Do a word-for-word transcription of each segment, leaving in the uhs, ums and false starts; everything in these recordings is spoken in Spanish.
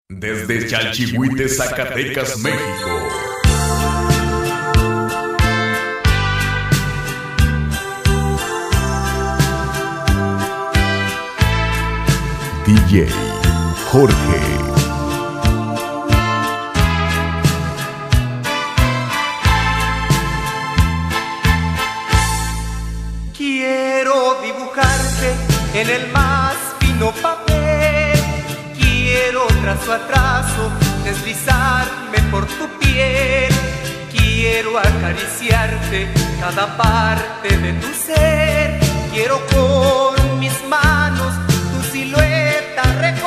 Desde Chalchihuite, Zacatecas, México. D J Jorge. Quiero dibujarte en el más fino papel. Quiero trazo a trazo deslizarme por tu piel. Quiero acariciarte cada parte de tu ser. Quiero con mis manos tu silueta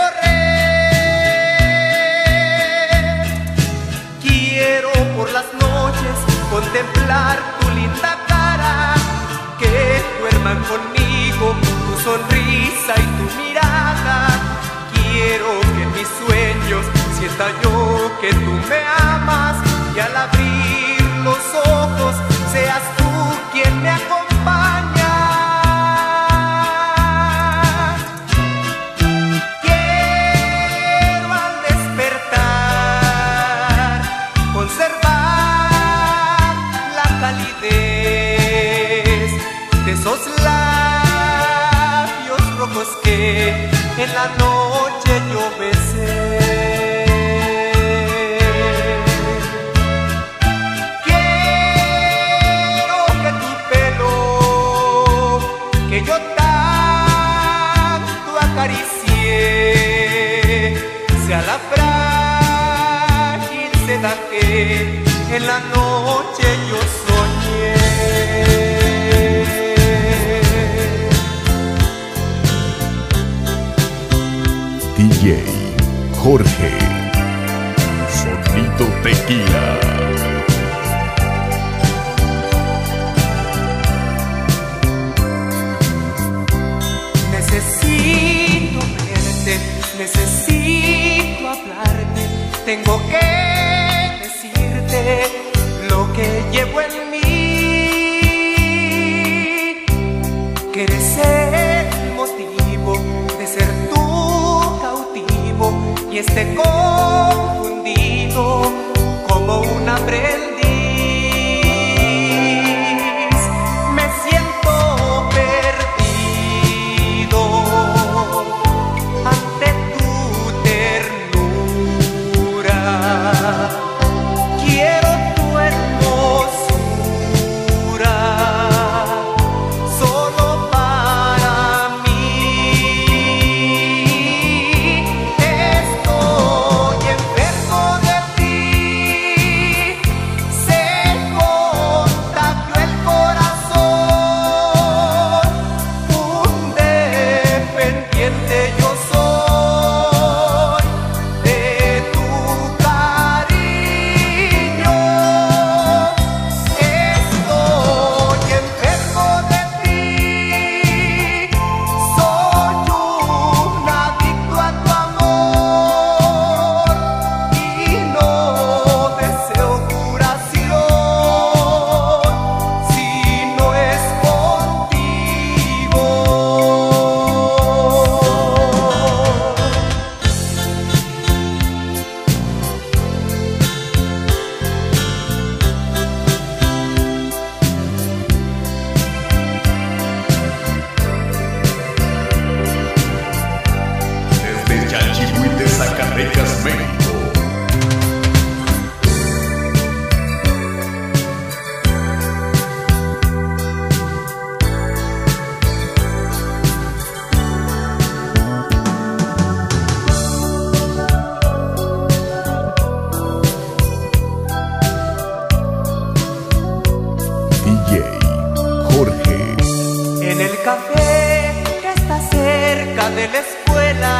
recorrer. Quiero por las noches contemplar tu linda cara, que duerman conmigo tu sonrisa y tu mirada. Quiero que en mis sueños sienta yo que tú me amas, y al abrir los ojos seas tú quien me acompaña. Quiero al despertar conservar la calidez de esos labios rojos que en la noche yo besé. Quiero que tu pelo, que yo tanto acaricié, sea la frágil seda que en la noche yo soñé. D J Jorge, Sonido Tequila. Necesito verte, necesito hablarte. Tengo que decirte lo que llevo en mí. Que eres el motivo de ser tú y esté confundido como un aprendiz. Me siento perdido ante tu ternura. Quiero tu hermosura solo para mí. Zacatecas, México. D J Jorge. En el café que está cerca de la escuela,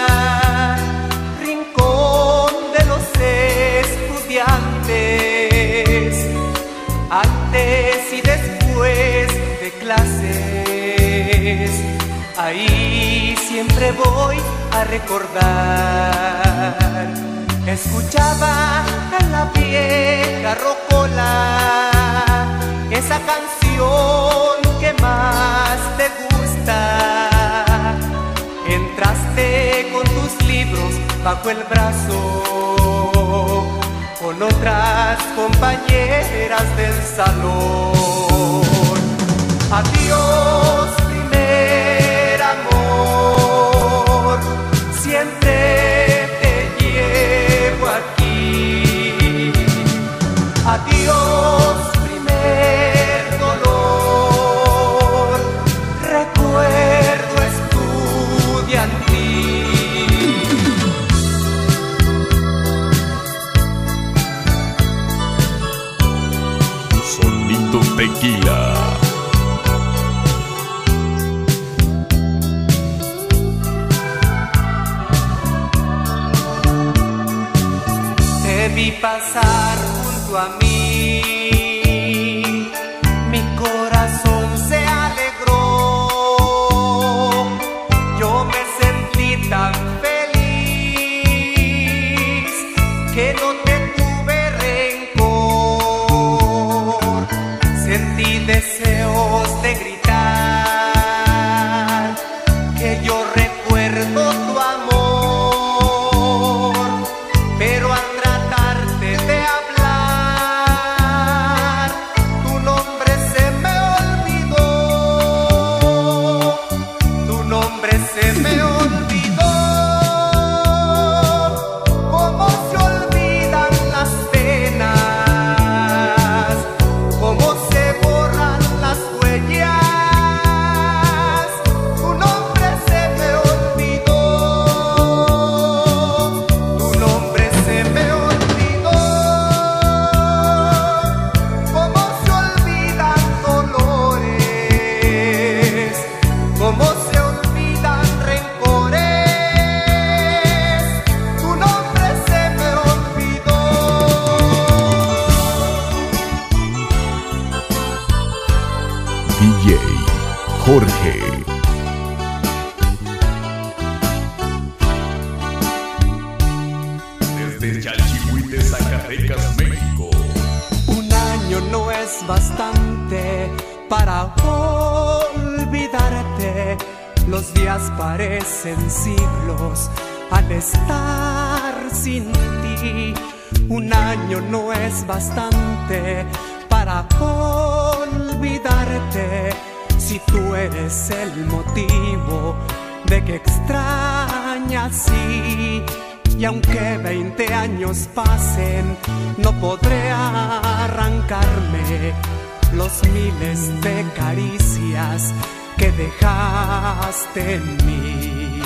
antes y después de clases, ahí siempre voy a recordar. Escuchaba en la vieja rocola esa canción que más te gusta. Entraste con tus libros bajo bajo el brazo con otras compañeras del salón. Adiós, primer amor, siempre te llevo aquí. Adiós, primer dolor, recuerdo estudiantil. Sonido Tequila. Te vi pasar junto a mí, mi corazón se alegró, yo me sentí tan feliz que no te tuve rencor, sentí deseos de gritar que yo recuerdo tu amor, pero al tratarte de hablar, tu nombre se me olvidó, tu nombre se me olvidó. Cómo se olvidan las penas, cómo se borran las huellas, tu nombre se me olvidó, tu nombre se me olvidó. Cómo se olvidan dolores, cómo se olvidan rencores, tu nombre se me olvidó. D J Jorge. Desde Chalchihuite, Zacatecas, México. Un año no es bastante para olvidarte, los días parecen siglos al estar sin ti. Un año no es bastante para olvidarte, si tú eres el motivo de que extraña así. Y aunque veinte años pasen, no podré arrancarme los miles de caricias que dejaste en mí.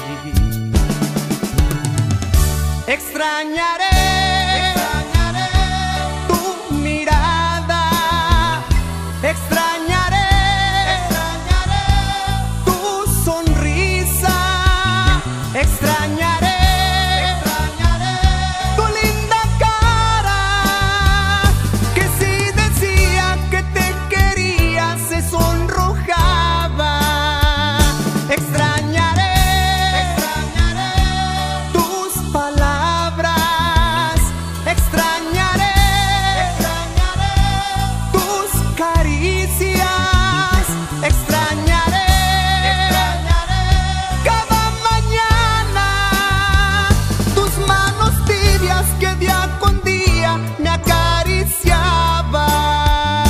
Extrañaré, extrañaré tu mirada, extrañaré, extrañaré tu sonrisa, extrañaré, extrañaré tu linda cara, que si decía que te quería se sonrojaba. Extrañaré, extrañaré tus palabras, extrañaré, extrañaré tus caricias, extrañaré, extrañaré cada mañana tus manos tibias que día con día me acariciaban.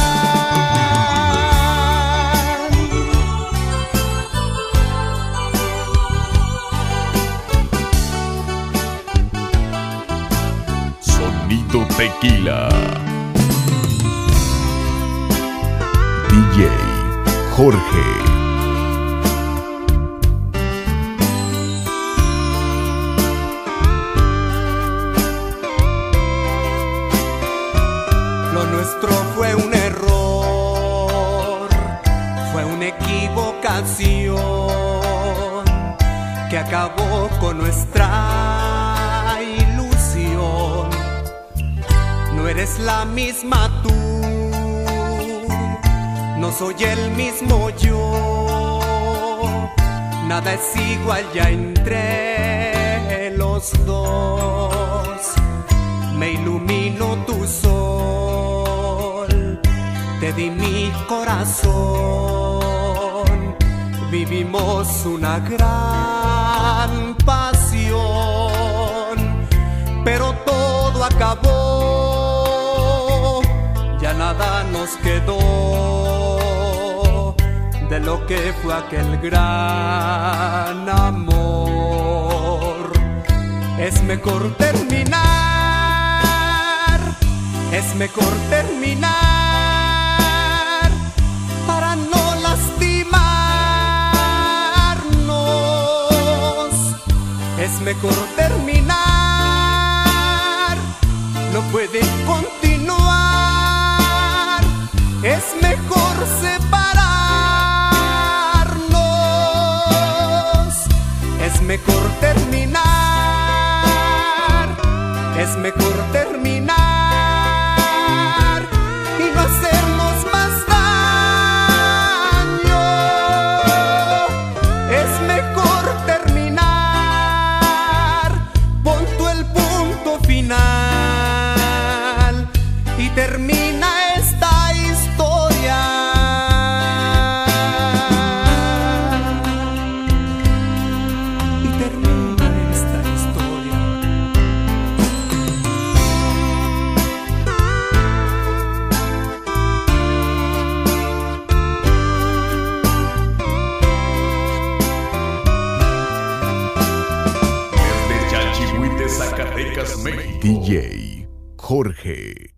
Sonido Tequila. D J Jorge. Lo nuestro fue un error, fue una equivocación que acabó con nuestra ilusión. No eres la misma tú, no soy el mismo yo, nada es igual ya entre los dos. Me iluminó tu sol, te di mi corazón, vivimos una gran pasión. pero todo acabó, ya nada nos quedó de lo que fue aquel gran amor. Es mejor terminar, es mejor terminar para no lastimarnos. Es mejor terminar, no puede continuar. Es mejor separarnos. Es mejor terminar. Es mejor terminar y no hacernos más daño. Es mejor terminar, pon tú el punto final y termina esta historia. Y termina esta historia. Desde Chalchihuite, Zacatecas, México. D J Jorge.